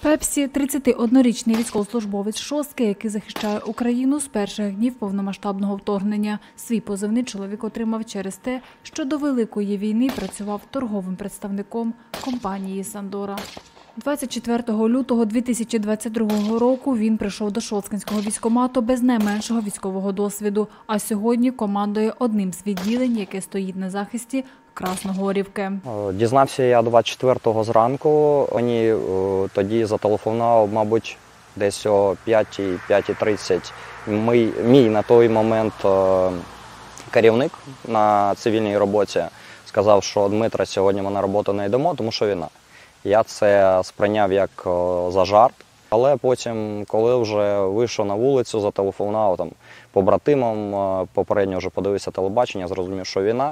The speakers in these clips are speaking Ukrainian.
Пепсі – 31-річний військовослужбовець шостки, який захищає Україну з перших днів повномасштабного вторгнення. Свій позивний чоловік отримав через те, що до Великої війни працював торговим представником компанії «Сандора». 24 лютого 2022 року він прийшов до Шосткинського військкомату без найменшого військового досвіду, а сьогодні командує одним з відділень, яке стоїть на захисті Красногорівки. Дізнався я 24-го зранку. Мені тоді зателефонував, мабуть, десь о 5:30 мій на той момент керівник на цивільній роботі. Сказав, що Дмитро, сьогодні ми на роботу не йдемо, тому що війна. Я це сприйняв як за жарт, але потім, коли вже вийшов на вулицю, зателефонував побратимам, попередньо вже подивився телебачення, зрозумів, що війна.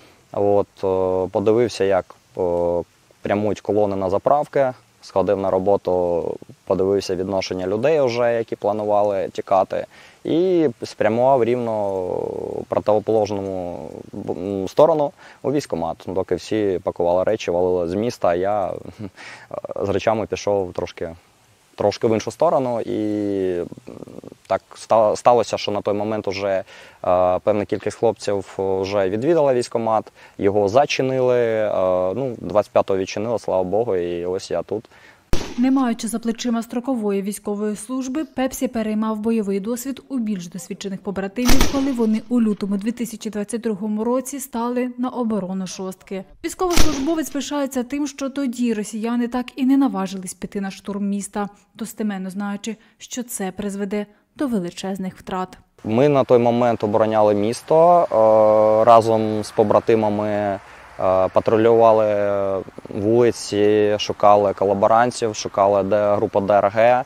Подивився, як прямують колони на заправки, сходив на роботу, подивився відношення людей, вже, які планували тікати, і спрямував рівно в противоположну сторону у військкомат. Доки всі пакували речі, валили з міста, а я з речами пішов трошки в іншу сторону. І так сталося, що на той момент вже певна кількість хлопців вже відвідала військкомат, його зачинили, 25-го відчинили, слава Богу, і ось я тут. Не маючи за плечима строкової військової служби, Пепсі переймав бойовий досвід у більш досвідчених побратимів, коли вони у лютому 2022 році стали на оборону шостки. Військовослужбовець пишається тим, що тоді росіяни так і не наважились піти на штурм міста, достеменно знаючи, що це призведе до величезних втрат. Ми на той момент обороняли місто, разом з побратимами патрулювали вулиці, шукали колаборантів, шукали групу ДРГ.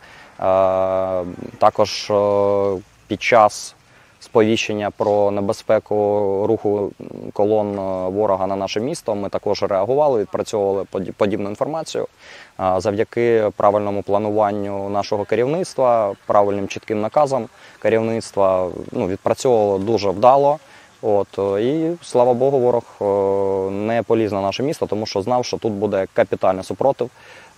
Також під час сповіщення про небезпеку руху колон ворога на наше місто ми також реагували, відпрацьовували подібну інформацію. Завдяки правильному плануванню нашого керівництва, правильним чітким наказам керівництва відпрацьовували дуже вдало. І, слава Богу, ворог не поліз на наше місто, тому що знав, що тут буде капітальний супротив.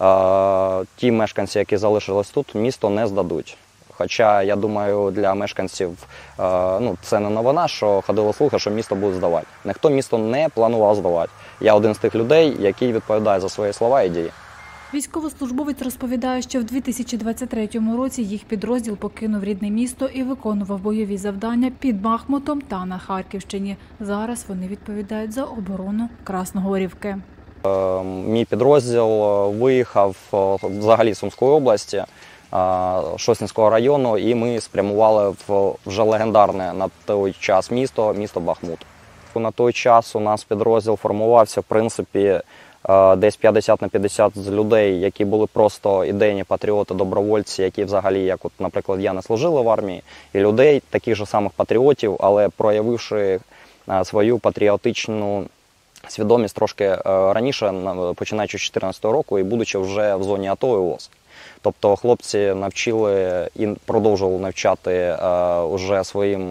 Ті мешканці, які залишились тут, місто не здадуть. Хоча, я думаю, для мешканців це не новина, що ходили слухи, що місто буде здавати. Ніхто місто не планував здавати. Я один з тих людей, який відповідає за свої слова і дії. Військовослужбовець розповідає, що в 2023 році їх підрозділ покинув рідне місто і виконував бойові завдання під Бахмутом та на Харківщині. Зараз вони відповідають за оборону Красногорівки. Мій підрозділ виїхав взагалі з Сумської області, Шосткинського району, і ми спрямували в вже легендарне на той час місто Бахмут. На той час у нас підрозділ формувався, в принципі, десь 50 на 50 з людей, які були просто ідейні патріоти, добровольці, які взагалі, як, наприклад, я, не служили в армії, і людей, таких же самих патріотів, але проявивши свою патріотичну свідомість трошки раніше, починаючи з 2014 року і будучи вже в зоні АТО і ООС. Тобто хлопці навчили і продовжували навчати уже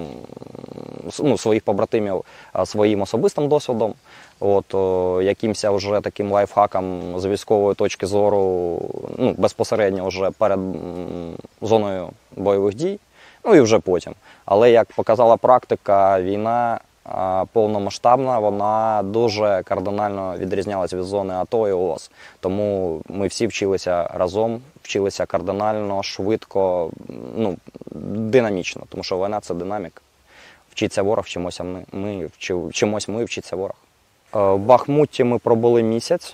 своїх побратимів своїм особистим досвідом, якимось вже таким лайфхаком з військової точки зору, безпосередньо вже перед зоною бойових дій, і вже потім. Але, як показала практика, війна повномасштабна, вона дуже кардинально відрізнялася від зони АТО і ООС. Тому ми всі вчилися разом, вчилися кардинально, швидко, динамічно, тому що війна – це динаміка. Вчиться ворог, вчимось ми, вчиться ворог. В Бахмуті ми пробули місяць,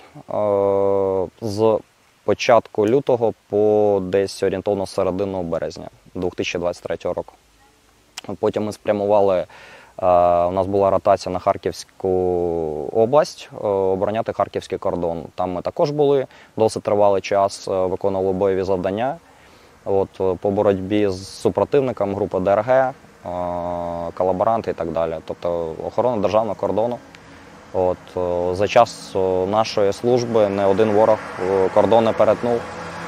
з початку лютого по десь орієнтовно середину березня 2023 року. Потім ми спрямували, у нас була ротація на Харківську область, обороняти Харківський кордон. Там ми також були досить тривалий час, виконували бойові завдання по боротьбі з супротивником, групи ДРГ, колаборанти і так далі. Тобто охорона державного кордону. За час нашої служби не один ворог кордон не перетнув.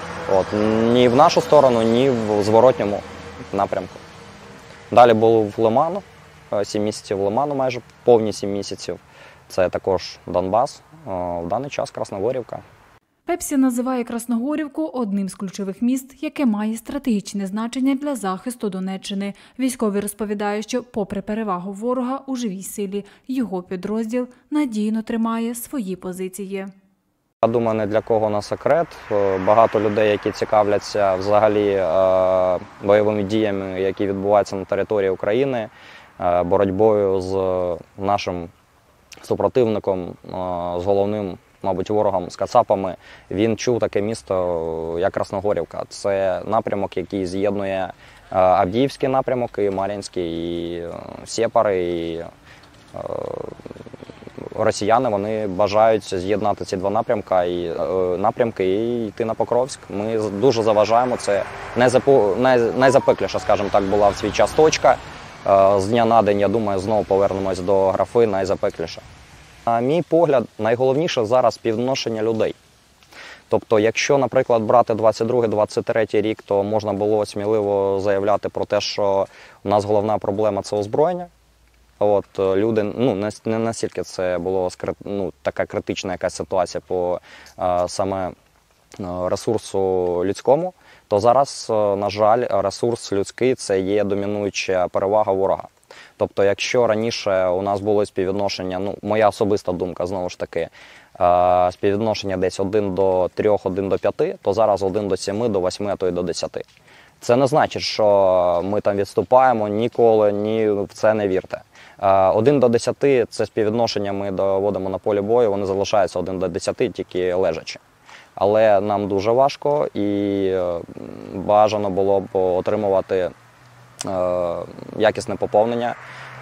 Ні в нашу сторону, ні в зворотньому напрямку. Далі був в Лиману, 7 місяців Лиману майже, повні 7 місяців. Це також Донбас, в даний час Красногорівка. Пепсі називає Красногорівку одним з ключових міст, яке має стратегічне значення для захисту Донеччини. Військовий розповідає, що попри перевагу ворога у живій силі, його підрозділ надійно тримає свої позиції. Я думаю, не для кого не секрет. Багато людей, які цікавляться взагалі бойовими діями, які відбуваються на території України, боротьбою з нашим супротивником, з головним, мабуть, ворогом, з кацапами, він чув таке місто, як Красногорівка. Це напрямок, який з'єднує Авдіївський напрямок, і Мар'їнський, і Сєпари, і росіяни, вони бажають з'єднати ці два напрямки і йти на Покровськ. Ми дуже заважаємо. Це найзапекліша, скажімо так, була в свій час точка. З дня на день, я думаю, знову повернемось до графи найзапекліша. На мій погляд, найголовніше зараз співвідношення людей. Тобто, якщо, наприклад, брати 22-23 рік, то можна було сміливо заявляти про те, що у нас головна проблема – це озброєння. Люди, не настільки це було така критична якась ситуація по саме ресурсу людському, то зараз, на жаль, ресурс людський – це є домінуюча перевага ворога. Тобто, якщо раніше у нас було співвідношення, моя особиста думка, знову ж таки, співвідношення десь 1 до 3, 1 до 5, то зараз 1 до 7, до 8, а то й до 10. Це не значить, що ми там відступаємо, ніколи, ні в це не вірте. 1 до 10 – це співвідношення ми доводимо на полі бою, вони залишаються 1 до 10, тільки лежачи. Але нам дуже важко і бажано було б отримувати якісне поповнення.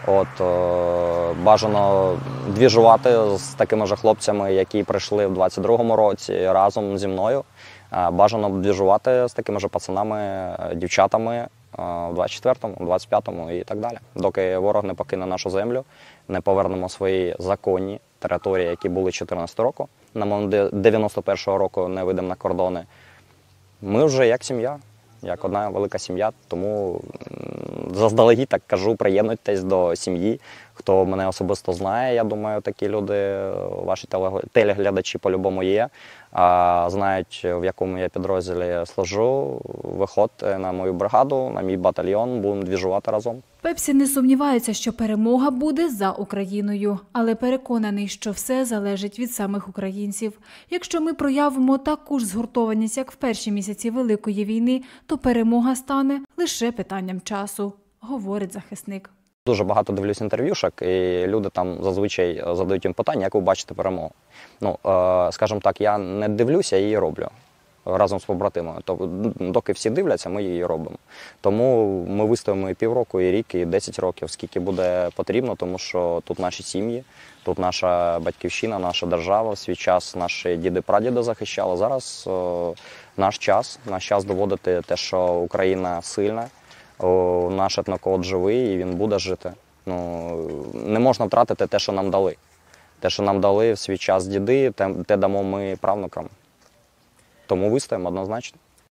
Бажано двіжувати з такими ж хлопцями, які прийшли в 22-му році разом зі мною. Бажано двіжувати з такими ж пацанами, дівчатами в 24-му, 25-му і так далі. Доки ворог не покине нашу землю, не повернемо свої законні території, які були 14 року, на момент 91-го року не вийдемо на кордони. Ми вже як сім'я, як одна велика сім'я, тому заздалегідь так кажу, приєднуйтесь до сім'ї. Хто мене особисто знає, я думаю, такі люди, ваші телеглядачі по-любому є, знають, в якому я підрозділі служу, виходьте на мою бригаду, на мій батальйон, будемо двіжувати разом. Пепсі не сумнівається, що перемога буде за Україною, але переконаний, що все залежить від самих українців. Якщо ми проявимо таку ж згуртованість, як в перші місяці Великої війни, то перемога стане лише питанням часу, говорить захисник. Дуже багато дивлюсь інтерв'юшок, і люди там зазвичай задають їм питання, як ви бачите перемогу. Скажімо так, я не дивлюся, я її роблю разом з побратимами. Доки всі дивляться, ми її робимо. Тому ми вистоїмо і півроку, і рік, і 10 років, скільки буде потрібно, тому що тут наші сім'ї, тут наша батьківщина, наша держава. В свій час наші діди-прадіди захищали. Зараз наш час доводити те, що Україна сильна. Наш етнокод живий і він буде жити. Не можна втратити те, що нам дали. Те, що нам дали в свій час діди, те дамо ми правнукам. Тому вистоїмо однозначно.